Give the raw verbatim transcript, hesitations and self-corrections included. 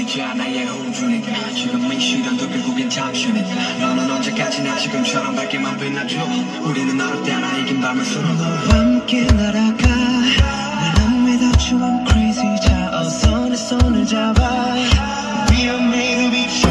보이지 않아의 호주니까 지금 이 시련도 결국엔 잠시니까 너는 언제까지나 지금처럼 밝게만 빛나줘 우리는 어릴 때 하나 이긴 밤을 수놓고 너와 함께 날아가 난 믿어줘 I'm crazy 자 어서 내 손을 잡아 We are made to be